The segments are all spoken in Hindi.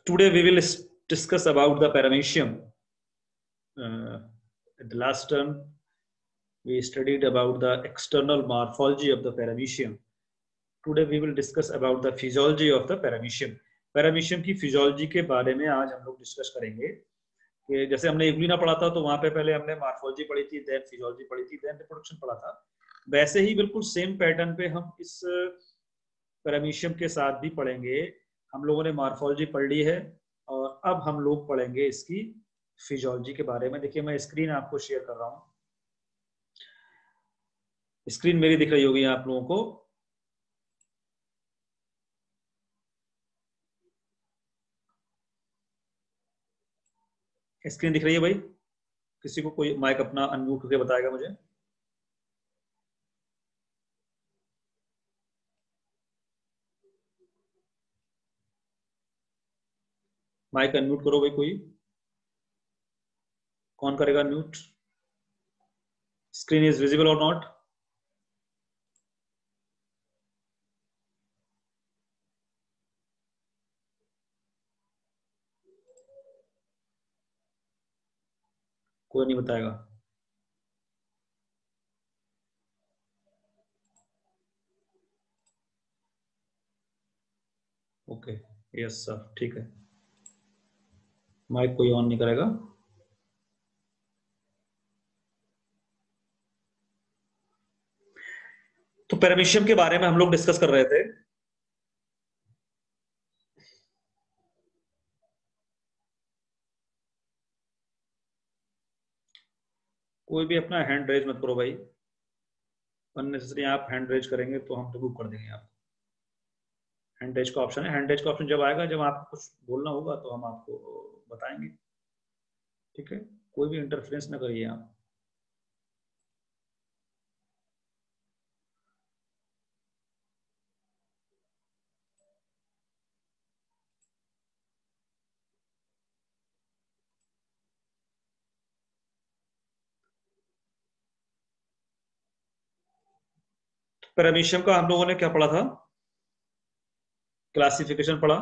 Today we will discuss about the paramecium. At the last term, we studied about the external morphology of the paramecium. Today we will discuss about the physiology of the paramecium. Paramecium की फिजियोलॉजी के बारे में आज हम लोग डिस्कस करेंगे कि जैसे हमने यूग्लिना पढ़ा था तो वहां पे पहले हमने मॉर्फोलॉजी पढ़ी थी, देन फिजियोलॉजी पढ़ी थी, देन रिप्रोडक्शन पढ़ा था। वैसे ही बिल्कुल सेम पैटर्न पे हम इस पैरामीशियम के साथ भी पढ़ेंगे। हम लोगों ने मॉर्फोलॉजी पढ़ ली है और अब हम लोग पढ़ेंगे इसकी फिजियोलॉजी के बारे में। देखिए मैं स्क्रीन आपको शेयर कर रहा हूँ, स्क्रीन मेरी दिख रही होगी आप लोगों को। स्क्रीन दिख रही है भाई? किसी को कोई माइक अपना अनम्यूट करके बताएगा मुझे। माइक अनम्यूट करो भाई, कोई कौन करेगा म्यूट? स्क्रीन इज विजिबल और नॉट? कोई नहीं बताएगा। ओके, यस सर, ठीक है। माइक कोई ऑन नहीं करेगा। तो पैरामीशियम के बारे में हम लोग डिस्कस कर रहे थे। कोई भी अपना हैंड रेज मत करो भाई, अननेसेसरी आप हैंड रेज करेंगे तो हम रिमूव कर देंगे आपको। हैंड रेज का ऑप्शन है, हैंड रेज का ऑप्शन जब आएगा, जब आपको कुछ बोलना होगा तो हम आपको बताएंगे, ठीक है? कोई भी इंटरफेरेंस ना करिए आप। पैरामीशियम का हम लोगों ने क्या पढ़ा था? क्लासिफिकेशन पढ़ा।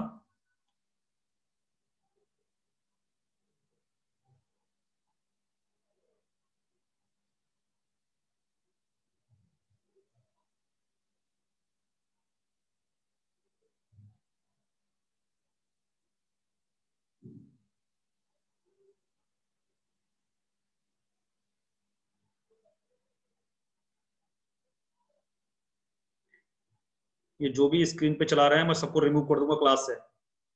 ये जो भी स्क्रीन पे चला रहे हैं मैं सबको रिमूव कर दूंगा क्लास से।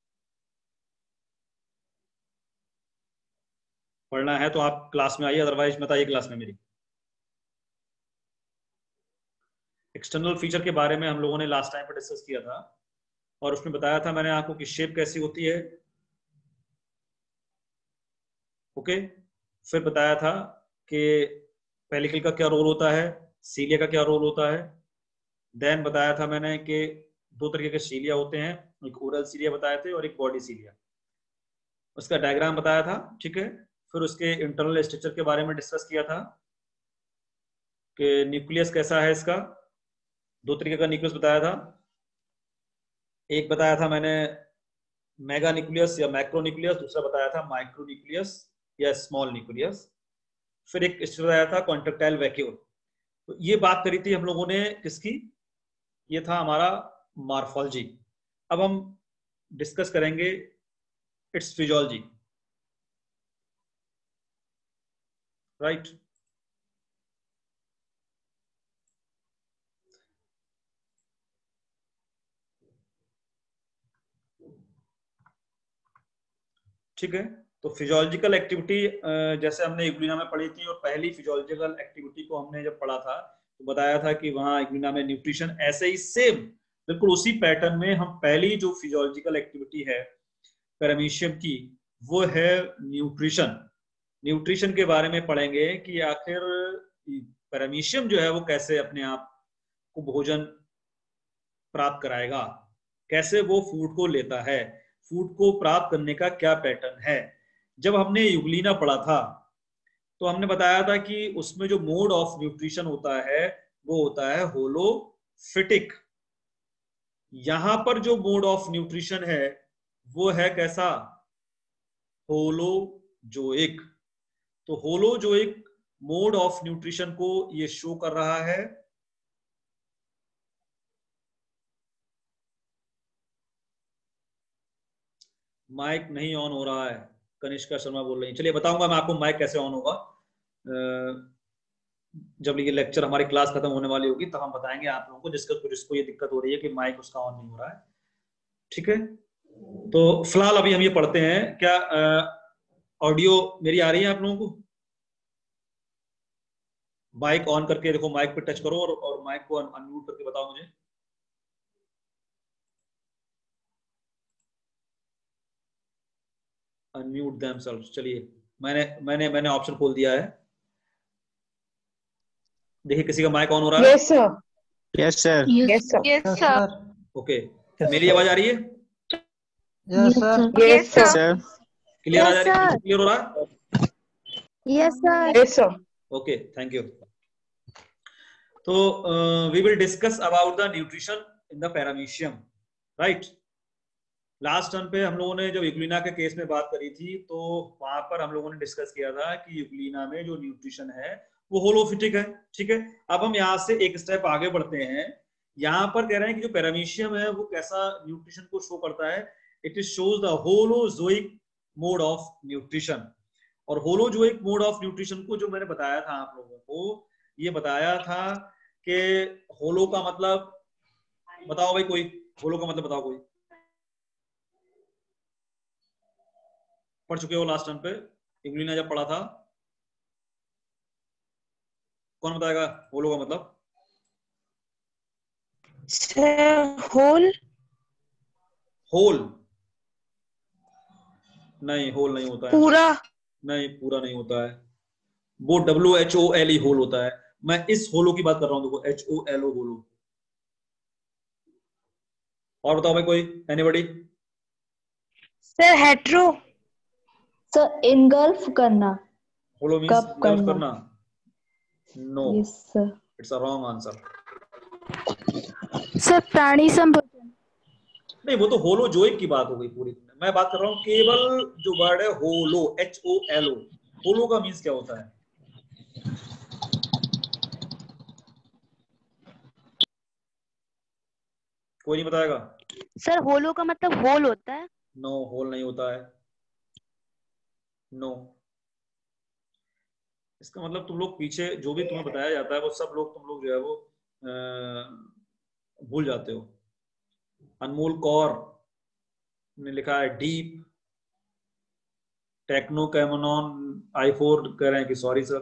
पढ़ना है तो आप क्लास में आइए, अदरवाइज मत आइए क्लास में मेरी। एक्सटर्नल फीचर के बारे में हम लोगों ने लास्ट टाइम पर डिस्कस किया था और उसमें बताया था मैंने आपको कि शेप कैसी होती है। ओके, फिर बताया था कि पेलिकल का क्या रोल होता है, सीलिया का क्या रोल होता है। देन बताया था मैंने कि दो तरीके के सीलिया होते हैं, एक ओरल सीलिया बताए थे और एक बॉडी सीलिया। उसका डायग्राम बताया था, ठीक है? फिर उसके इंटरनल स्ट्रक्चर के बारे में डिस्कस किया था कि न्यूक्लियस कैसा है इसका। दो तरीके का न्यूक्लियस बताया था। एक बताया था मैंने मेगा न्यूक्लियस या मैक्रो न्यूक्लियस, दूसरा बताया था माइक्रो न्यूक्लियस या स्मॉल न्यूक्लियस। फिर एक बताया था कॉन्ट्रेक्टाइल वैक्यूल। तो ये बात करी थी हम लोगों ने किसकी? ये था हमारा मॉर्फोलॉजी। अब हम डिस्कस करेंगे इट्स फिजियोलॉजी, राइट? ठीक है, तो फिजियोलॉजिकल एक्टिविटी जैसे हमने यूग्लिना में पढ़ी थी, और पहली फिजियोलॉजिकल एक्टिविटी को हमने जब पढ़ा था तो बताया था कि वहां यूग्लिना में न्यूट्रिशन, ऐसे ही सेम बिल्कुल उसी पैटर्न में हम पहली जो फिजियोलॉजिकल एक्टिविटी है पैरामीशियम की, वो है न्यूट्रिशन। न्यूट्रिशन के बारे में पढ़ेंगे कि आखिर पैरामीशियम जो है वो कैसे अपने आप को भोजन प्राप्त कराएगा, कैसे वो फूड को लेता है, फूड को प्राप्त करने का क्या पैटर्न है। जब हमने यूग्लिना पढ़ा था तो हमने बताया था कि उसमें जो मोड ऑफ न्यूट्रिशन होता है वो होता है होलोफिटिक। यहां पर जो मोड ऑफ न्यूट्रिशन है वो है कैसा, होलोजोइक। तो होलोजोइक मोड ऑफ न्यूट्रिशन को ये शो कर रहा है। माइक नहीं ऑन हो रहा है, कनिष्का शर्मा बोल रही है। चलिए बताऊंगा मैं आपको माइक कैसे ऑन होगा। जब ये लेक्चर हमारी क्लास खत्म होने वाली होगी तब हम बताएंगे आप लोगों को, जिसको ये दिक्कत हो रही है कि माइक उसका ऑन नहीं हो रहा है। ठीक है, तो फिलहाल अभी हम ये पढ़ते हैं। क्या ऑडियो मेरी आ रही है आप लोगों को? माइक ऑन करके देखो, माइक पे टच करो और माइक को अनम्यूट करके बताओ मुझे। Unmute themselves. चलिए मैंने मैंने मैंने ऑप्शन खोल दिया है। देखिए किसी का माइक ऑन हो रहा है? Yes sir. Yes sir. Yes sir. Yes sir. Okay, मेरी आवाज आ रही है? Yes sir. Yes yes sir. Sir. Clear आ जा रही है? क्लियर हो रहा है? Yes sir. Yes sir. Okay, thank you. तो we will discuss about the nutrition in the paramecium, right. Last term पे हम लोगों ने जब यूग्लिना के केस में बात करी थी तो वहां पर हम लोगों ने डिस्कस किया था कि यूग्लिना में जो न्यूट्रिशन है वो होलोफिटिक है। ठीक है, अब हम यहाँ से एक स्टेप आगे बढ़ते हैं। यहाँ पर कह रहे हैं कि जो पैरामीशियम है वो कैसा न्यूट्रिशन को शो करता है। It is shows the holozoic mode of nutrition. और होलोजोइक मोड ऑफ न्यूट्रिशन को जो मैंने बताया था आप लोगों को, ये बताया था कि होलो का मतलब बताओ भाई, कोई होलो का मतलब बताओ कोई। पढ़ चुके हो लास्ट टाइम पे, यूग्लिना जब पढ़ा था? कौन बताएगा होलो का मतलब? Sir whole. होल नहीं, होल नहीं होता है। पूरा। नहीं, पूरा नहीं होता है। वो WHOLE होल होता है। मैं इस होलो की बात कर रहा हूं, देखो HOLO होलो। और बताओ भाई कोई, anybody? Sir hetero. Sir engulf करना, होलो मींस कब गल्फ करना। करना? No, yes sir. It's a wrong answer. Sir प्राणी संभोजन। नहीं, वो तो होलोजोइक की बात हो गई पूरी। मैं बात कर रहा हूँ केवल जो वर्ड है होलो, HOLO। होलो का मींस क्या होता है? कोई नहीं बताएगा? सर होलो का मतलब होल होता है। नो, होल नहीं होता है। नो, इसका मतलब तुम लोग पीछे जो भी तुम्हें बताया जाता है वो सब लोग तुम लोग जो है वो भूल जाते हो। अनमोल कौर ने लिखा है डीप। टेक्नो कैमोनॉन i4 कह रहे हैं कि सॉरी सर।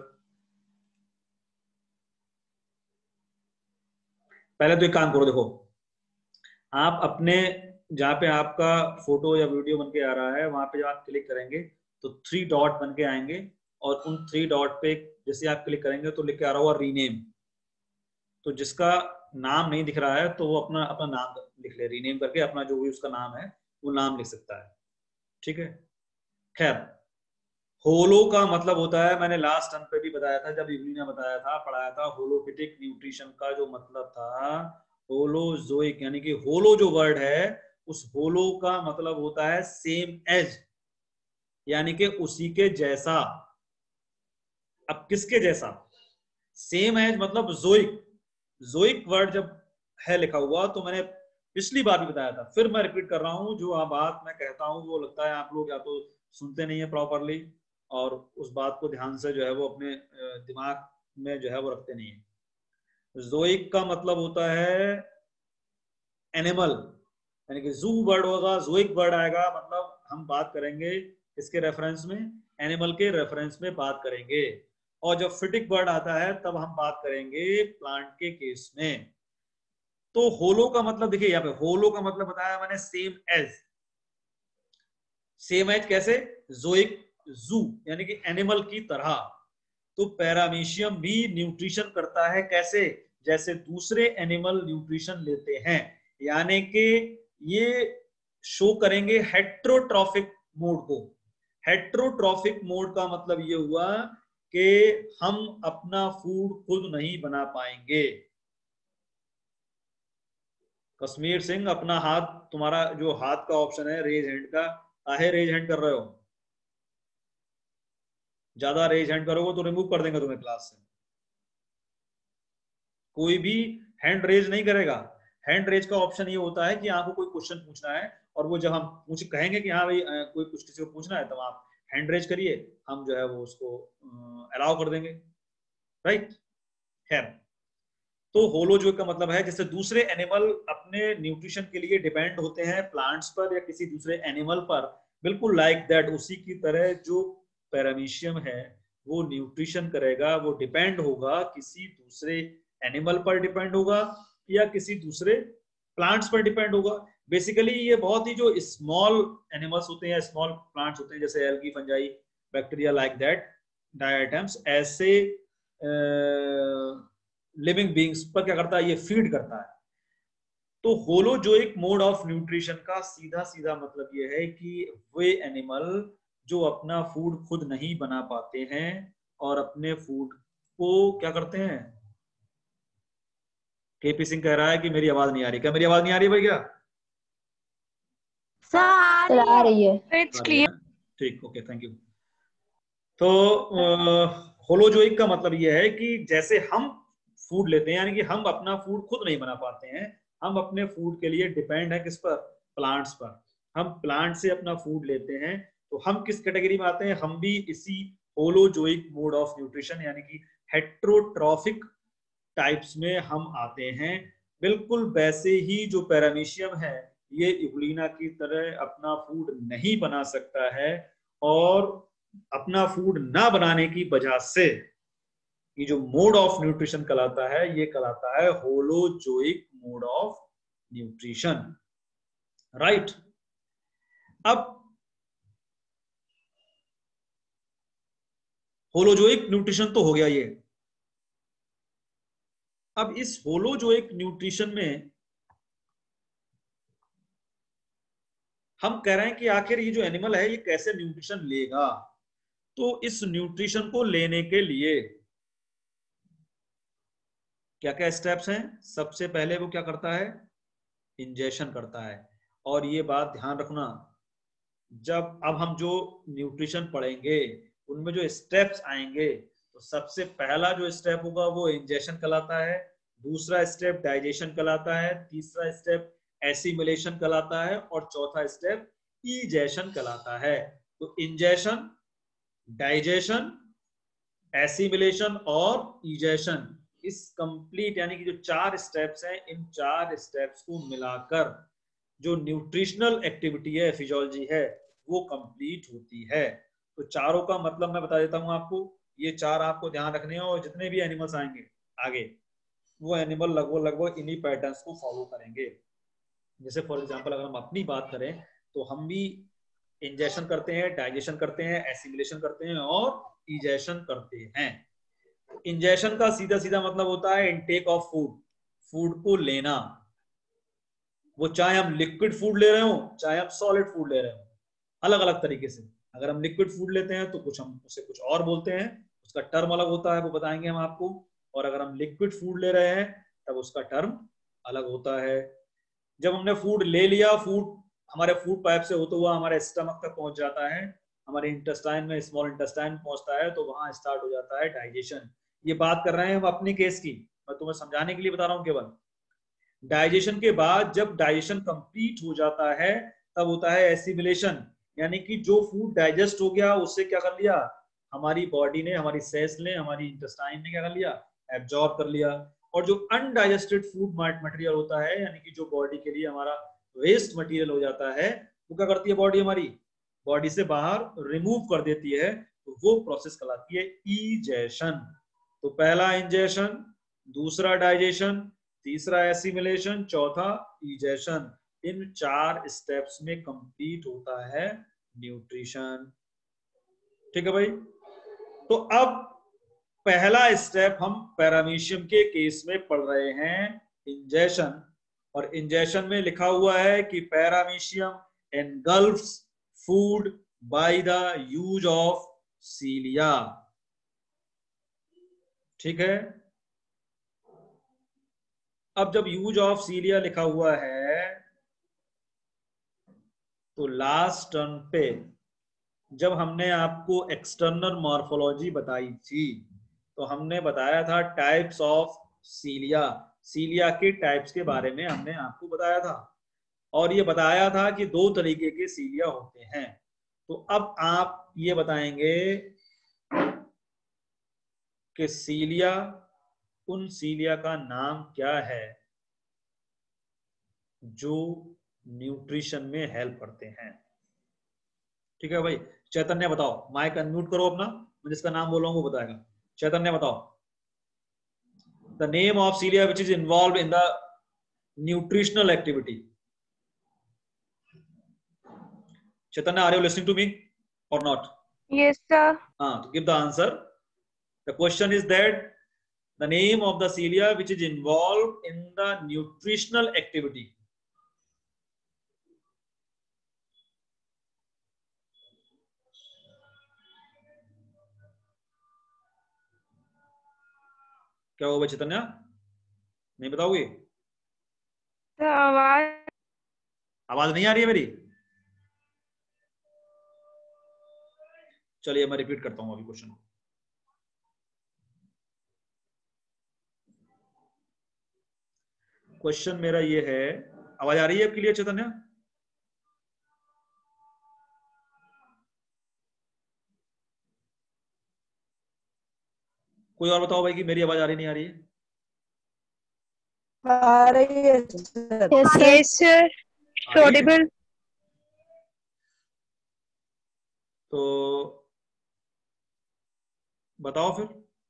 पहले तो एक काम करो, देखो आप अपने जहां पे आपका फोटो या वीडियो बन के आ रहा है वहां पे जब आप क्लिक करेंगे तो 3 डॉट बन के आएंगे, और उन 3 डॉट पे जैसे आप क्लिक करेंगे तो लिख के आ रहा होगा रीनेम। तो जिसका नाम नहीं दिख रहा है तो वो अपना अपना नाम लिख ले, रीनेम करके अपना जो भी उसका नाम है वो नाम लिख सकता है। ठीक है, खैर होलो का मतलब होता है, मैंने लास्ट टर्म पे भी बताया था जब यूग्लिना ने बताया था, पढ़ाया था, होलोफिटिक न्यूट्रिशन का जो मतलब था होलोजोइक, यानी कि होलो जो वर्ड है उस होलो का मतलब होता है सेम एज, यानी कि उसी के जैसा। अब किसके जैसा? सेम एज मतलब जोइक। जोइक वर्ड जब है लिखा हुआ तो मैंने पिछली बार भी बताया था, फिर मैं रिपीट कर रहा हूं, जो बात मैं कहता हूं वो लगता है आप लोग या तो सुनते नहीं है प्रॉपरली और उस बात को ध्यान से जो है वो अपने दिमाग में जो है वो रखते नहीं है। जोइक का मतलब होता है एनिमल, यानी कि जू वर्ड होगा, जोइक वर्ड आएगा, मतलब हम बात करेंगे इसके रेफरेंस में, एनिमल के रेफरेंस में बात करेंगे। और जब फिटिक वर्ड आता है तब हम बात करेंगे प्लांट के केस में। तो होलो का मतलब देखिए, यहाँ पे होलो का मतलब बताया मैंने सेम एज। सेम एज कैसे? जोइक, जू यानी कि एनिमल की तरह। तो पैरामीशियम भी न्यूट्रिशन करता है कैसे? जैसे दूसरे एनिमल न्यूट्रिशन लेते हैं, यानी कि ये शो करेंगे हेट्रोट्रॉफिक मोड को। हेट्रोट्रॉफिक मोड का मतलब ये हुआ कि हम अपना फूड खुद नहीं बना पाएंगे। कश्मीर सिंह अपना हाथ, तुम्हारा जो हाथ का ऑप्शन है रेज हैंड का, आहे रेज हैंड कर रहे हो? ज्यादा रेज हैंड करोगे तो रिमूव कर देंगे तुम्हें क्लास से। कोई भी हैंड रेज नहीं करेगा। हैंड रेज का ऑप्शन ये होता है कि आपको कोई क्वेश्चन पूछना है और वो जब हम पूछ कहेंगे कि हाँ भाई कोई कुछ किसी को पूछना है, तब आप हैंड रेज करिए, हम जो है वो उसको अलाउ कर देंगे, राइट। खैर, तो होलोजोइक का मतलब है जैसे दूसरे एनिमल अपने न्यूट्रिशन के लिए डिपेंड होते हैं प्लांट्स पर या किसी दूसरे एनिमल पर, बिल्कुल लाइक दैट, उसी की तरह जो पैरामीशियम है वो न्यूट्रिशन करेगा, वो डिपेंड होगा किसी दूसरे एनिमल पर डिपेंड होगा या किसी दूसरे प्लांट्स पर डिपेंड होगा। बेसिकली ये बहुत ही जो स्मॉल एनिमल्स होते हैं, स्मॉल प्लांट्स होते हैं, जैसे algae, fungi, bacteria, like that diatoms, ऐसे लिविंग बींग्स पर क्या करता है, ये फीड करता है। तो होलोजोइक मोड ऑफ न्यूट्रिशन का सीधा सीधा मतलब ये है कि वे एनिमल जो अपना फूड खुद नहीं बना पाते हैं और अपने फूड को क्या करते हैं। केपी सिंह कह रहा है कि मेरी आवाज नहीं आ रही। क्या मेरी आवाज नहीं आ रही भाई? क्या सर आ रही है। It's clear. ठीक, ओके, थैंक यू। तो होलोजोइक का मतलब यह है कि जैसे हम फूड लेते हैं, यानी कि हम अपना फूड खुद नहीं बना पाते हैं, हम अपने फूड के लिए डिपेंड है किस पर, प्लांट्स पर। हम प्लांट से अपना फूड लेते हैं, तो हम किस कैटेगरी में आते हैं, हम भी इसी होलोजोइक मोड ऑफ न्यूट्रिशन यानी कि हेट्रोट्रॉफिक टाइप्स में हम आते हैं। बिल्कुल वैसे ही जो पैरामीशियम है ये इग्लिना की तरह अपना फूड नहीं बना सकता है, और अपना फूड ना बनाने की वजह से ये जो मोड ऑफ न्यूट्रिशन कहलाता है, ये कहलाता है holozoic mode of nutrition, right. अब होलोजोइक न्यूट्रिशन तो हो गया ये। अब इस होलोजोइक न्यूट्रिशन में हम कह रहे हैं कि आखिर ये जो एनिमल है ये कैसे न्यूट्रिशन लेगा। तो इस न्यूट्रिशन को लेने के लिए क्या क्या स्टेप्स हैं। सबसे पहले वो क्या करता है, इंजेक्शन करता है। और ये बात ध्यान रखना, जब अब हम जो न्यूट्रिशन पढ़ेंगे उनमें जो स्टेप्स आएंगे, तो सबसे पहला जो स्टेप होगा वो इंजेक्शन कहलाता है, दूसरा स्टेप डाइजेशन कहलाता है, तीसरा स्टेप एसिमिलेशन कहलाता है, और चौथा स्टेप इजेशन कहलाता है। तो इंजेक्शन, डाइजेशन, एसिमिलेशन और इजेशन, इस कंप्लीट यानी कि जो 4 स्टेप्स हैं, इन 4 स्टेप्स को मिलाकर जो न्यूट्रिशनल एक्टिविटी है, फिजियोलॉजी है, वो कंप्लीट होती है। तो चारों का मतलब मैं बता देता हूं आपको, ये 4 आपको ध्यान रखने हैं, और जितने भी एनिमल्स आएंगे आगे वो एनिमल लगभग लगभग इन्हीं पैटर्न्स को फॉलो करेंगे। जैसे फॉर एग्जांपल अगर हम अपनी बात करें तो हम भी इंजेक्शन करते हैं, डाइजेशन करते हैं, एसिमिलेशन करते हैं और इजेशन करते हैं। इंजेक्शन का सीधा सीधा मतलब होता है इनटेक ऑफ फूड, फूड को लेना। वो चाहे हम लिक्विड फूड ले रहे हो चाहे हम सॉलिड फूड ले रहे हो, अलग अलग तरीके से। अगर हम लिक्विड फूड लेते हैं तो कुछ हम उसे कुछ और बोलते हैं, उसका टर्म अलग होता है, वो बताएंगे हम आपको। और अगर हम लिक्विड फूड ले रहे हैं तब उसका टर्म अलग होता है। जब हमने फूड ले लिया, फूड हमारे फूड पाइप से होता हुआ हमारे स्टमक तक पहुंच जाता है, हमारे इंटेस्टाइन में, स्मॉल इंटेस्टाइन पहुंचता है, तो वहां स्टार्ट हो जाता है डाइजेशन। ये बात कर रहे हैं हम अपने केस की, मैं तुम्हें समझाने के लिए बता रहा हूं केवल। डाइजेशन के बाद जब डाइजेशन कंप्लीट हो जाता है तब होता है एसिमिलेशन, यानी कि जो फूड डाइजेस्ट हो गया उससे क्या कर लिया, हमारी बॉडी ने, हमारी सेल्स ने, हमारी इंटेस्टाइन ने क्या कर लिया, एब्जॉर्ब कर लिया। और जो अनडाइजेस्टेड फूड मटेरियल होता है, यानी कि जो बॉडी के लिए हमारा वेस्ट मटेरियल हो जाता है, वो क्या करती है बॉडी, हमारी बॉडी से बाहर रिमूव कर देती है। तो वो प्रोसेस कहलाती है इजेशन। तो पहला इंजेशन, दूसरा डाइजेशन, तीसरा एसिमिलेशन, चौथा इजेशन। इन 4 स्टेप्स में कंप्लीट होता है न्यूट्रिशन। ठीक है भाई। तो अब पहला स्टेप हम पैरामीशियम के केस में पढ़ रहे हैं, इंजेशन। और इंजेशन में लिखा हुआ है कि paramecium engulfs food by the use of cilia. ठीक है। अब जब यूज ऑफ सीलिया लिखा हुआ है तो लास्ट टर्म पे जब हमने आपको एक्सटर्नल मॉर्फोलॉजी बताई थी तो हमने बताया था टाइप्स ऑफ सीलिया, सीलिया के टाइप्स के बारे में हमने आपको बताया था और ये बताया था कि दो तरीके के सीलिया होते हैं। तो अब आप ये बताएंगे कि सीलिया, उन सीलिया का नाम क्या है जो न्यूट्रिशन में हेल्प करते हैं। ठीक है भाई, चैतन्य बताओ, माइक अनम्यूट करो अपना, मैं जिसका नाम बोल रहा हूं वो बताएगा। चैतन्य बताओ, the name of cilia which is involve in the nutritional activity. Chaitanya, are you listening to me और not? Yes, sir. To give the answer, the question is that the name of the cilia which is involved in the nutritional activity. क्या होगा चैतन्य, नहीं बताओगे? तो आवाज आवाज नहीं आ रही है मेरी? चलिए मैं रिपीट करता हूं अभी क्वेश्चन को। क्वेश्चन मेरा ये है, आवाज आ रही है आपके लिए चैतन्य? कोई और बताओ भाई कि मेरी आवाज आ रही नहीं आ रही है? आ रही है सर। Yes, sir. आ रही है? Audible. तो बताओ फिर,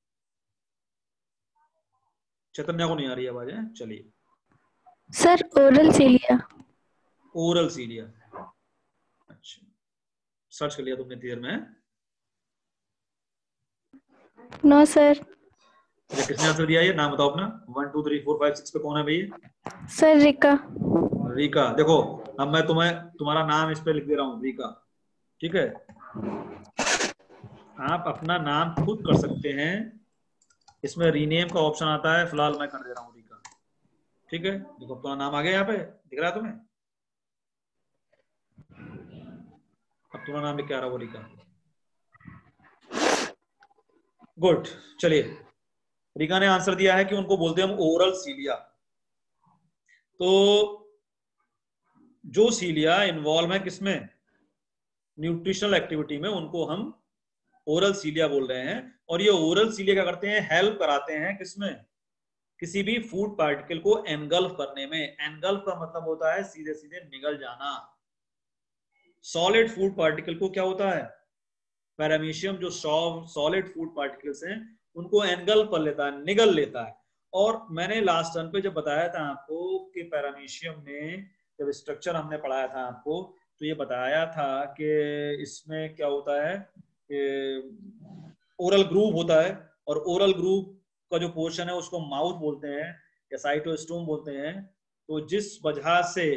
चैतन्य को नहीं आ रही आवाज है? चलिए, sir oral cilia. Oral cilia, अच्छा सर्च कर लिया तुमने देर में? No sir. अच्छा, किसने आंसर दिया? ये नाम बताओ अपना। 1 2 3 4 5 6 पे कौन है भैया? सर रिका। रीका। देखो अब मैं तुम्हारा नाम इस पे लिख दे रहा हूँ, रीका। ठीक है, आप अपना नाम खुद कर सकते हैं, इसमें रीनेम का ऑप्शन आता है, फिलहाल मैं कर दे रहा हूँ रीका। ठीक है, देखो अपना नाम आ गया, यहाँ पे दिख रहा है तुम्हें? अब तुम्हारा नाम क्या रहा वो रीका। गुड, चलिए रीका ने आंसर दिया है कि उनको बोलते हैं हम ओरल सीलिया। तो जो सीलिया इन्वॉल्व है किसमें, न्यूट्रिशनल एक्टिविटी में, उनको हम ओरल सीलिया बोल रहे हैं। और ये ओरल सीलिया क्या करते हैं, हेल्प कराते हैं किसमें, किसी भी फूड पार्टिकल को एनगल्फ करने में। एनगल्फ का मतलब होता है सीधे सीधे निगल जाना। सॉलिड फूड पार्टिकल को क्या होता है, पैरामीशियम जो सॉलिड फूड पार्टिकल्स हैं उनको एनगल्फ कर लेता है, निगल लेता है। और मैंने लास्ट टर्म पे जब बताया था आपको कि पैरामीशियम में जब स्ट्रक्चर हमने पढ़ाया था आपको, तो ये बताया था कि इसमें क्या होता है कि ओरल ग्रूव होता है, और ओरल ग्रूव का जो पोर्शन है उसको माउथ बोलते हैं या साइटोस्टोम बोलते हैं। तो जिस वजह से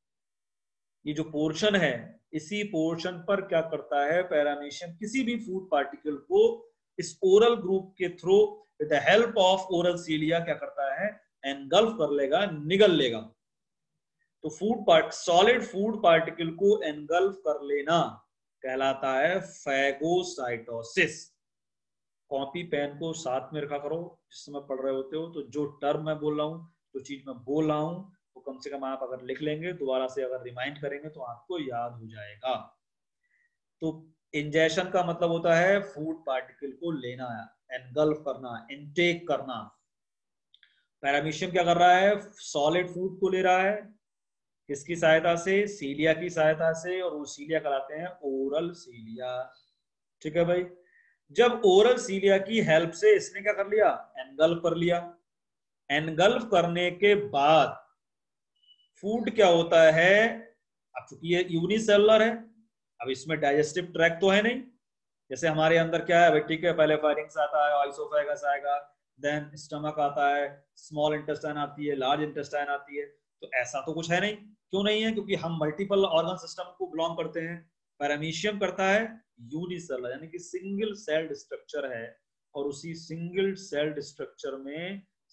ये जो पोर्शन है, इसी पोर्शन पर क्या करता है पैरामीशियम, किसी भी फूड पार्टिकल को इस ओरल ग्रुप के through with the help of oral cilia क्या करता है, एनगल्फ कर लेगा, निगल लेगा। तो सॉलिड फूड पार्टिकल को एनगल्फ कर लेना कहलाता है फैगोसाइटोसिस। कॉपी पेन को साथ में रखा करो जिस समय पढ़ रहे होते हो, तो जो टर्म मैं बोल रहा हूँ, जो चीज मैं बोल रहा हूँ, तो कम से कम आप अगर लिख लेंगे, दोबारा से अगर रिमाइंड करेंगे तो आपको याद हो जाएगा। तो इंजेक्शन का मतलब होता है फूड पार्टिकल को लेना, एनगल्फ करना, इनटेक करना। पैरामीशियम क्या कर रहा है, सॉलिड फूड को ले रहा है, किसकी सहायता से, सीलिया की सहायता से, और वो सीलिया कहलाते हैं ओरल सीलिया। ठीक है भाई, जब ओरल सीलिया की हेल्प से इसने क्या कर लिया, एनगल्फ कर लिया। एनगल्फ करने के बाद फूड क्या होता है, अब चूंकि ये यूनिसेलुलर है, अब इसमें डाइजेस्टिव ट्रैक्ट तो है नहीं, जैसे हमारे अंदर क्या है भाई, ठीक है, पहले फायरिंग्स आता है, आइसोफेगस आएगा, देन स्टमक आता है, स्मॉल इंटेस्टाइन आती है, लार्ज इंटेस्टाइन आती है। तो ऐसा तो कुछ है नहीं। क्यों नहीं है, क्योंकि हम मल्टीपल ऑर्गन सिस्टम को बिलोंग करते हैं। पैरामीशियम करता है यूनिसेलुलर, यानी कि सिंगल सेल्ड स्ट्रक्चर है, और उसी सिंगल सेल्ड स्ट्रक्चर में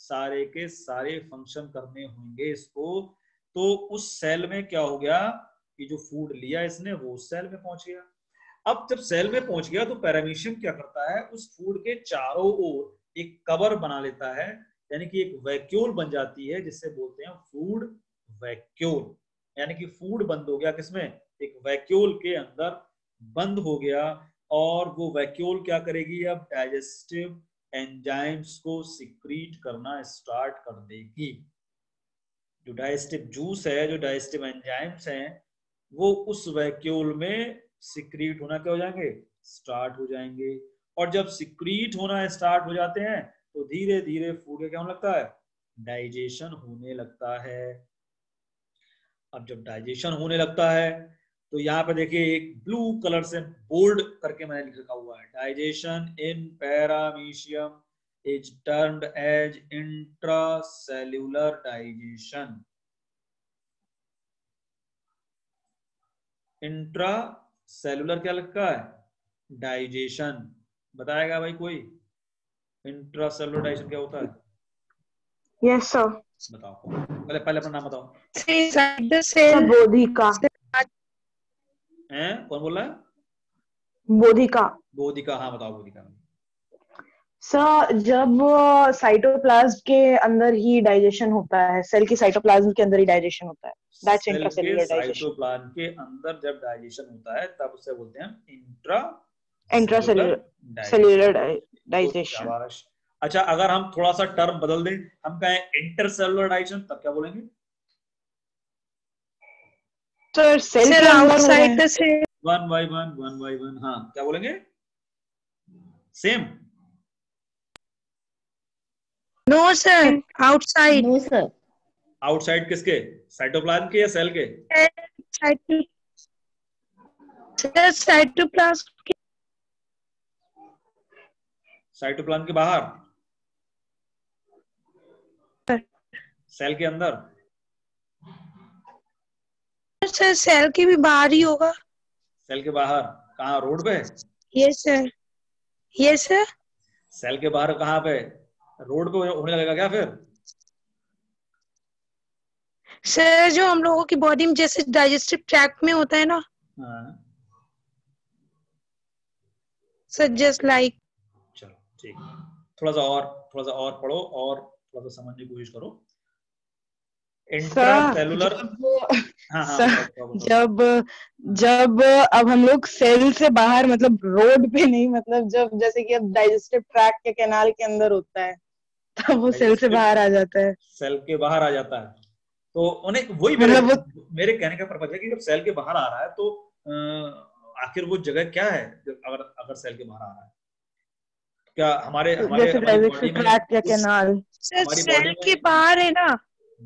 सारे के सारे फंक्शन करने होंगे इसको। तो उस सेल में क्या हो गया कि जो फूड लिया इसने वो उस सेल में पहुंच गया। अब जब सेल में पहुंच गया तो पैरामीशियम क्या करता है, उस फूड के चारों ओर एक कवर बना लेता है, यानी कि एक वैक्यूल बन जाती है, जिससे बोलते हैं फूड वैक्यूल। यानी कि फूड बंद हो गया किसमें, एक वैक्यूल के अंदर बंद हो गया। और वो वैक्यूल क्या करेगी, अब डाइजेस्टिव एंजाइम्स को सिक्रीट करना स्टार्ट कर देगी। जो डाइजेस्टिव जूस है, जो डाइजेस्टिव एंजाइम्स हैं, वो उस वैक्यूल में सिक्रीट होना क्या हो जाएंगे, स्टार्ट हो जाएंगे। और जब सिक्रीट होना स्टार्ट हो जाते हैं तो धीरे धीरे फूड का क्या होने लगता है, डाइजेशन होने लगता है। अब जब डाइजेशन होने लगता है तो यहाँ पे देखिए एक ब्लू कलर से बोल्ड करके मैंने लिख रखा हुआ है, digestion in paramecium is termed as intracellular digestion. Intracellular क्या लिखा है, डाइजेशन। बताएगा भाई कोई, इंट्रा सेलुलर डाइजेशन क्या होता है? Yes sir. बताओ, पहले पहले अपना नाम बताओ। बोधिका। हैं, कौन बोल रहा है? बोधिका। बोधिका, हाँ बताओ बोधिका। सर जब साइटोप्लाज्म के अंदर ही डाइजेशन होता है, सेल की साइटोप्लाज्म के अंदर ही डाइजेशन होता है, दैट्स सेल के इंट्रासेल्युलर डाइजेशन। साइटोप्लाज्म के अंदर जब डाइजेशन होता है तब उसे बोलते हैं इंट्रासेल्युलर डाइजेशन। शाबाश। अच्छा, अगर हम थोड़ा सा टर्म बदल दें, हम कहें इंटरसेलुलर डाइजेशन, तब क्या बोलेंगे? सर सेल के अंदर outside the cell. One by one, हाँ क्या बोलेंगे? Same? No sir, outside. No sir. Outside किसके, साइटोप्लाज्म के या सेल के? साइटोप्लाज्म के साइटोप्लाज्म के बाहर, सेल के अंदर? सर सेल के भी बाहर ही होगा। सेल के बाहर कहाँ, रोड पे? Yes sir, yes sir. Cell के बाहर कहाँ पे, रोड पे होने लगेगा क्या फिर? सर जो हम लोगों की बॉडी में जैसे डाइजेस्टिव ट्रैक्ट में होता है ना सर, जस्ट लाइक। चलो ठीक, थोड़ा सा और पढ़ो और थोड़ा सा समझने की कोशिश करो। इंट्रासेलुलर, जब अब हम लोग सेल से बाहर, मतलब रोड पे नहीं, मतलब जब जैसे कि अब डाइजेस्टिव ट्रैक्ट के कैनाल के अंदर होता है तब वो सेल से बाहर आ जाता है। सेल के बाहर आ जाता है तो उन्हें वही मतलब मेरे कहने का पर्पज है कि जब सेल के बाहर आ रहा है तो आखिर वो जगह क्या है, अगर सेल के बाहर आ रहा है, क्या हमारे हमारे बॉडी में ट्रैक्ट या कैनाल सेल के बाहर है ना?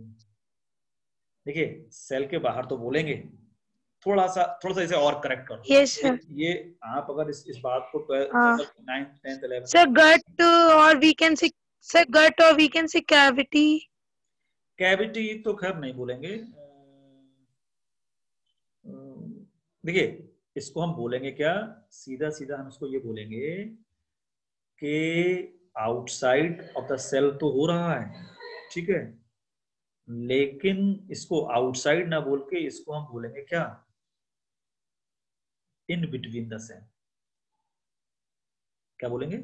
देखिए सेल के बाहर तो बोलेंगे, थोड़ा सा इसे और करेक्ट करो। Yes sir. ये आप अगर इस बात को 9th 10th 11th sir gut, और we can say sir gut, और we can say cavity. Cavity तो खैर नहीं बोलेंगे। देखिए इसको हम बोलेंगे क्या, सीधा सीधा हम इसको ये बोलेंगे कि आउटसाइड ऑफ द सेल तो हो रहा है, ठीक है, लेकिन इसको आउटसाइड ना बोल के इसको हम बोलेंगे क्या, इन बिटवीन द सेल। क्या बोलेंगे?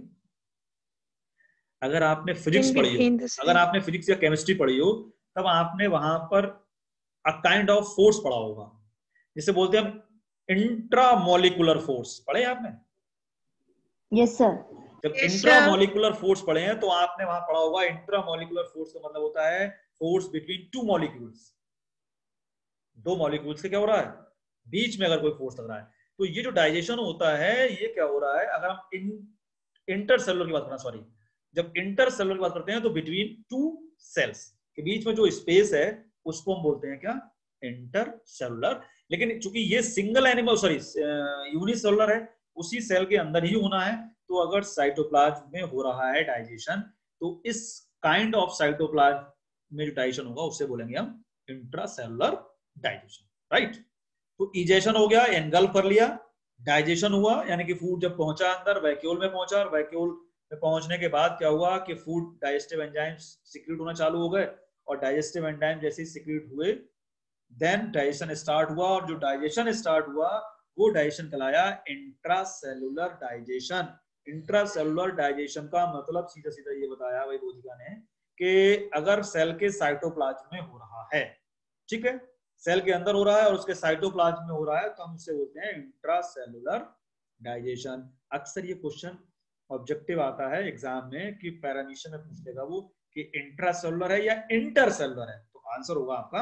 अगर आपने फिजिक्स पढ़ी हो, अगर आपने फिजिक्स या केमिस्ट्री पढ़ी हो, तब आपने वहां पर अ काइंड ऑफ फोर्स पढ़ा होगा जिसे बोलते हैं हम इंट्रामोलिकुलर फोर्स। पढ़े आपने? Yes sir. जब इंट्रामोलिकुलर फोर्स पढ़े हैं तो आपने वहां पढ़ा होगा इंट्रामोलिकुलर फोर्स का मतलब होता है फोर्स बिटवीन टू मॉलिक्यूल्स। दो मॉलिक्यूल्स से क्या हो रहा है, बीच में अगर कोई फोर्स लग रहा है। तो ये जो डाइजेशन होता है ये क्या हो रहा है, अगर हम इंटरसेलुलर की बात करना, सॉरी, जब इंटरसेलुलर की बात करते हैं तो बिटवीन टू सेल्स के बीच में जो स्पेस है उसको हम बोलते हैं क्या, इंटरसेलुलर। लेकिन चूंकि ये सिंगल एनिमल, सॉरी यूनिसेलुलर है, उसी सेल के अंदर ही होना है, तो अगर साइटोप्लाज्म में हो रहा है डाइजेशन तो इस काइंड ऑफ साइटोप्लाज्म में जो डाइजेशन होगा उससे बोलेंगे हम इंट्रासेलुलर डाइजेशन, राइट। तो इजेशन हो गया, एनगल्फ कर लिया, डाइजेशन हुआ यानी कि फूड जब पहुंचा अंदर वैक्यूल में पहुंचा और वैक्यूल में पहुंचने के बाद क्या हुआ कि फूड डाइजेस्टिव एंजाइम सिक्रीट होना चालू हो गए, और डाइजेस्टिव एंजाइम जैसे ही सिक्रीट हुए देन डाइजेशन स्टार्ट हुआ, और जो डाइजेशन स्टार्ट हुआ वो डाइजेशन कहलाया इंट्रासेलुलर डाइजेशन। इंट्रासेलुलर डाइजेशन का मतलब सीधा सीधा ये बताया भाई बोधिका ने कि अगर सेल के साइटोप्लाज्म में हो रहा है, ठीक है, सेल के अंदर हो रहा है और उसके साइटोप्लाज्म में हो रहा है, तो हम उसे बोलते हैं इंट्रासेलुलर डाइजेशन। अक्सर ये क्वेश्चन ऑब्जेक्टिव आता है एग्जाम में कि पैरामीशन में पूछ लेगा वो कि इंट्रासेलुलर है या इंटरसेलुलर है, तो आंसर होगा आपका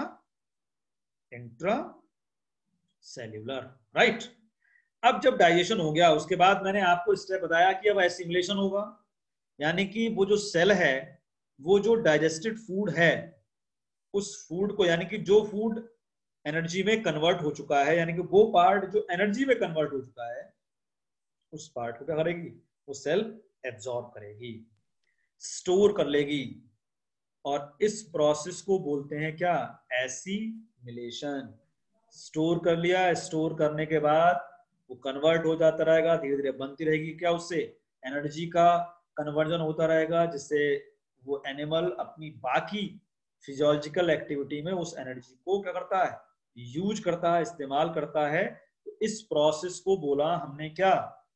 इंट्रासेल्युलर, राइट। अब जब डाइजेशन हो गया उसके बाद मैंने आपको स्टेप बताया कि अब एसिमिलेशन होगा, यानी कि वो जो सेल है वो जो डाइजेस्टेड फूड है उस फूड को, यानी कि जो फूड एनर्जी में कन्वर्ट हो चुका है, यानी कि वो पार्ट जो एनर्जी में कन्वर्ट हो चुका है उस पार्ट को क्या करेगी, वो सेल एब्जॉर्ब करेगी, स्टोर कर लेगी, और इस प्रोसेस को बोलते हैं क्या, एसिमिलेशन। स्टोर कर लिया, स्टोर करने के बाद वो कन्वर्ट हो जाता रहेगा, धीरे धीरे बनती रहेगी क्या, उससे एनर्जी का कन्वर्जन होता रहेगा, जिससे वो एनिमल अपनी बाकी फिजियोलॉजिकल एक्टिविटी में उस एनर्जी को क्या करता है, यूज करता है, इस्तेमाल करता है। तो इस प्रोसेस को बोला हमने क्या,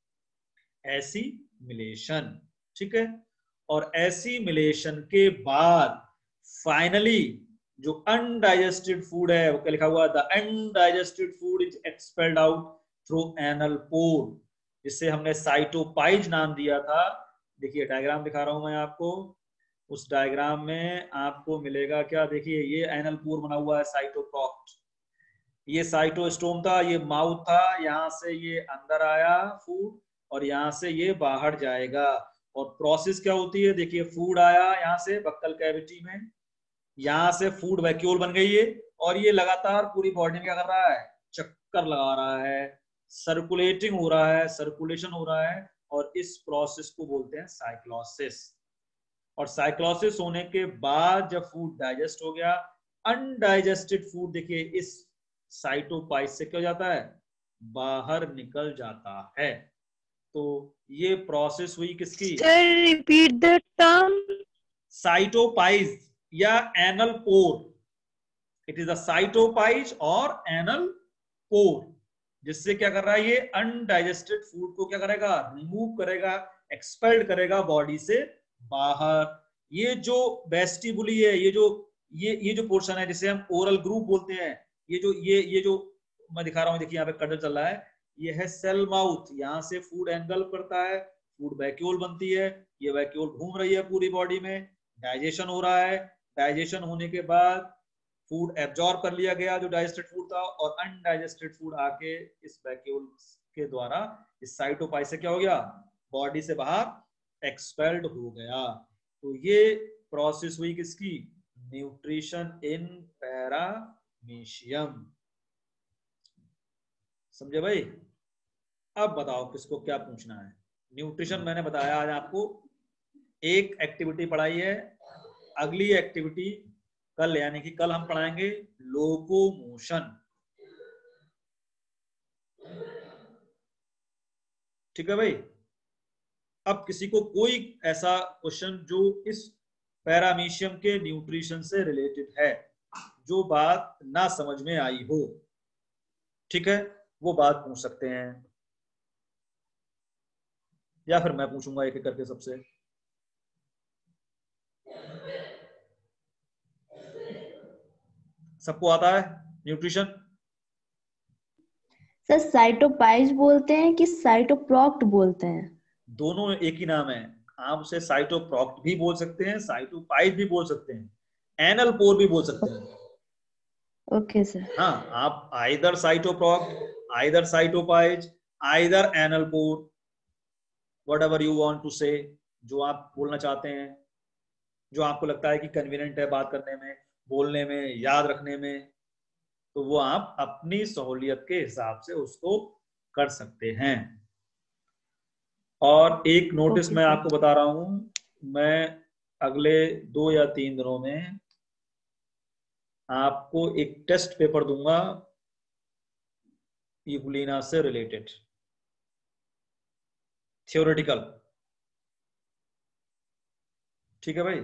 एसिमिलेशन, ठीक है। और एसिमिलेशन के बाद फाइनली जो अनडाइजेस्टेड फूड है वो क्या लिखा हुआ, the undigested food is expelled out through anal pore, जिससे हमने साइटोपाइज नाम दिया था। देखिए डायग्राम दिखा रहा हूं मैं आपको, उस डायग्राम में आपको मिलेगा क्या, देखिए ये एनल पोर बना हुआ है, साइटोप्रॉक्ट, ये साइटोस्टोम था, ये माउथ था, यहाँ से ये अंदर आया फूड और यहाँ से ये बाहर जाएगा। और प्रोसेस क्या होती है, देखिए फूड आया यहाँ से बक्कल कैविटी में, यहाँ से फूड वैक्यूल बन गई है, और ये लगातार पूरी बॉडी में क्या कर रहा है, चक्कर लगा रहा है, सर्कुलेटिंग हो रहा है, सर्कुलेशन हो रहा है, और इस प्रोसेस को बोलते हैं साइक्लोसिस। और साइक्लोसिस होने के बाद जब फूड डाइजेस्ट हो गया, अनडाइजेस्टेड फूड देखिए इस साइटोपाइज से क्या हो जाता है, बाहर निकल जाता है। तो ये प्रोसेस हुई किसकी, sir repeat the term. Cytopyge या anal pore, it is a cytopyge और एनल पोर, जिससे क्या कर रहा है, ये अनडाइजेस्टेड फूड को क्या करेगा, रिमूव करेगा, एक्सपेल्ड करेगा बॉडी से बाहर। ये जो वेस्टिबुली है, ये जो पोर्शन है जिसे हम ओरल ग्रुप बोलते हैं, ये जो मैं दिखा रहा हूं, देखिए यहाँ पे कटर चल रहा है, ये है सेल माउथ, यहाँ से फूड एंगल्फ करता है, फूड वैक्यूल बनती है, ये वैक्यूल घूम रही है पूरी बॉडी में, डाइजेशन हो रहा है, डाइजेशन होने के बाद फूड एब्जॉर्ब कर लिया गया जो डाइजेस्टेड फूड था, और अनडाइजेस्टेड फूड आके इस वैक्यूल के द्वारा इस साइटोपाइज से क्या हो गया, बॉडी से बाहर एक्सपेल्ड हो गया। तो ये प्रोसेस हुई किसकी, न्यूट्रिशन इन पैरामीशियम। समझे भाई। अब बताओ किसको क्या पूछना है। न्यूट्रिशन मैंने बताया आज आपको, एक एक्टिविटी पढ़ाई है, अगली एक्टिविटी कल, यानी कि कल हम पढ़ाएंगे लोकोमोशन, ठीक है भाई। अब किसी को कोई ऐसा क्वेश्चन जो इस पैरामीशियम के न्यूट्रिशन से रिलेटेड है, जो बात ना समझ में आई हो, ठीक है, वो बात पूछ सकते हैं, या फिर मैं पूछूंगा एक एक करके सबसे। सबको आता है न्यूट्रिशन? सर साइटोपाइज बोलते हैं कि साइटोप्रॉक्ट बोलते हैं? दोनों एक ही नाम है, आप उसे साइटोप्रॉक्ट भी बोल सकते हैं, साइटोपाइज भी बोल सकते हैं, एनल पोर भी बोल सकते हैं। Okay sir. हाँ, आप either cytoproct, either cytopyge, either anal pore, whatever you want to say, जो आप बोलना चाहते हैं, जो आपको लगता है कि कन्वीनियंट है बात करने में, बोलने में, याद रखने में, तो वो आप अपनी सहूलियत के हिसाब से उसको कर सकते हैं। और एक नोटिस मैं आपको बता रहा हूं, मैं अगले 2 या 3 दिनों में आपको एक टेस्ट पेपर दूंगा यूग्लिना से रिलेटेड, थ्योरेटिकल, ठीक है भाई,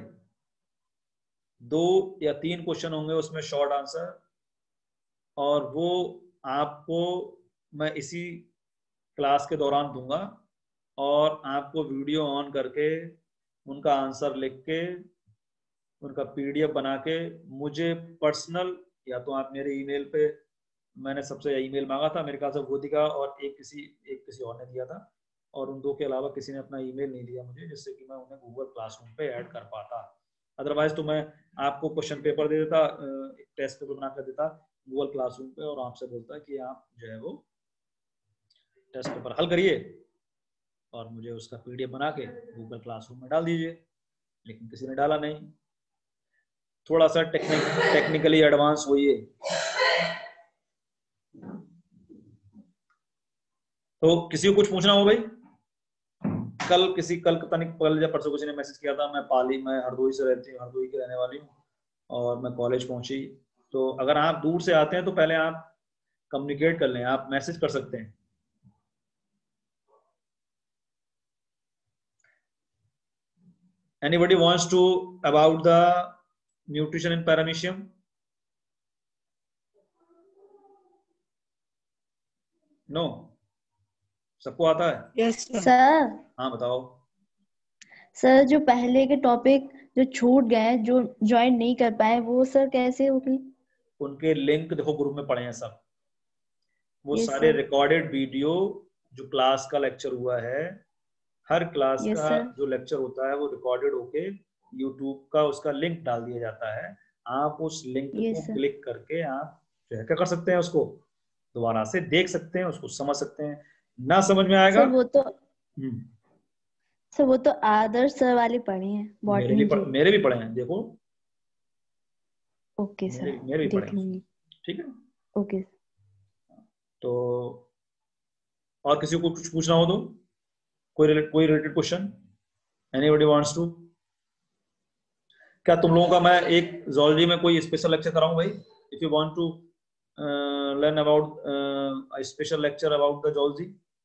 2 या 3 क्वेश्चन होंगे उसमें शॉर्ट आंसर, और वो आपको मैं इसी क्लास के दौरान दूंगा, और आपको वीडियो ऑन करके उनका आंसर लिख के उनका पीडीएफ बना के मुझे पर्सनल, या तो आप मेरे ईमेल पे, मैंने सबसे ईमेल मांगा था, मेरे ख्याल से गोदिका और एक किसी और ने दिया था, और उन 2 के अलावा किसी ने अपना ईमेल नहीं दिया मुझे, जिससे कि मैं उन्हें गूगल क्लासरूम पे ऐड कर पाता। अदरवाइज तो मैं आपको क्वेश्चन पेपर दे देता, टेस्ट पेपर बना कर देता गूगल क्लासरूम पे, और आपसे बोलता कि आप जो है वो टेस्ट पेपर हल करिए और मुझे उसका पीडीएफ बना के गूगल क्लासरूम में डाल दीजिए, लेकिन किसी ने डाला नहीं। थोड़ा सा टेक्निकली एडवांस होइए। तो किसी को कुछ पूछना हो भाई? कल पता नहीं कल या परसों किसी ने मैसेज किया था, मैं हरदोई से रहती हूँ, हरदोई की रहने वाली हूँ, और मैं कॉलेज पहुंची। तो अगर आप दूर से आते हैं तो पहले आप कम्युनिकेट कर लें, आप मैसेज कर सकते हैं। Anybody wants to about the nutrition in paramecium? No? सबको आता है? यस सर हाँ बताओ। सर जो पहले के टॉपिक जो छूट गए हैं, जो ज्वाइन नहीं कर पाए, वो सर कैसे होगी? उनके लिंक देखो ग्रुप में पड़े हैं सब, वो Yes, सारे sir. रिकॉर्डेड वीडियो जो क्लास का लेक्चर हुआ है, हर क्लास Yes, का sir. जो लेक्चर होता है वो रिकॉर्डेड होके यूट्यूब का उसका लिंक डाल दिया जाता है। आप उस लिंक Yes, को sir. क्लिक करके आप जो है क्या कर सकते हैं, उसको दोबारा से देख सकते हैं, उसको समझ सकते हैं। ना समझ में आएगा सर वो तो आदर्श सर वाली पढ़ी है, बॉटनी की। मेरे भी पढ़े हैं, देखो। ओके सर, मेरे भी पढ़े देख लूंगी। ठीक है। ओके। तो और किसी को कुछ पूछना हो तो कोई related question, anybody wants to? क्या तुम लोगों का मैं एक ज़ूलॉजी में कोई स्पेशल लेक्चर कराऊं भाई? If you want to learn about a special lecture about the zoology,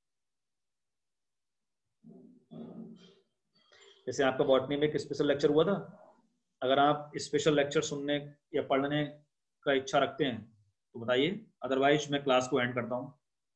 जैसे आपका बॉटनी में एक स्पेशल लेक्चर हुआ था, अगर आप स्पेशल लेक्चर सुनने या पढ़ने का इच्छा रखते हैं तो बताइए, अदरवाइज मैं क्लास को एंड करता हूं।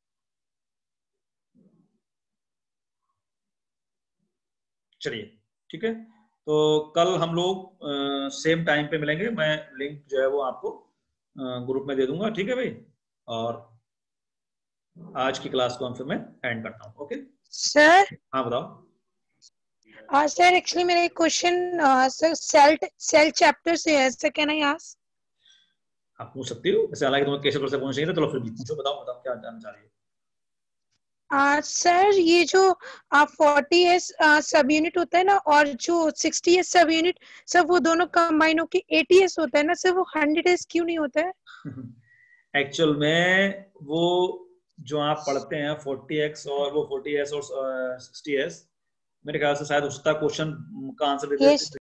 चलिए ठीक है, तो कल हम लोग सेम टाइम पे मिलेंगे। मैं लिंक जो है वो आपको ग्रुप में दे दूंगा, ठीक है भाई। और आज की क्लास को हम फिर मैं एंड करता हूँ। Okay sir. हाँ बताओ। सर एक्चुअली मेरा एक क्वेश्चन सर सेल चैप्टर से है सर, कैन आई आस्क? आप पूछ सकती हो, वैसे हालांकि तुम्हें कैसे कर सकते चाहिए था, चलो फिर भी पूछो, बताओ क्या जानना चाह रही हो। सर ये जो 40S सब यूनिट होता है ना, और जो 60S सब यूनिट, सर वो दोनों कंबाइन होके 80S होता है ना सर, वो 100S क्यों नहीं होता है? एक्चुअल में वो जो आप पढ़ते हैं 40X और वो 40S और 60S, मेरे ख्याल से शायद उसका क्वेश्चन का आंसर देते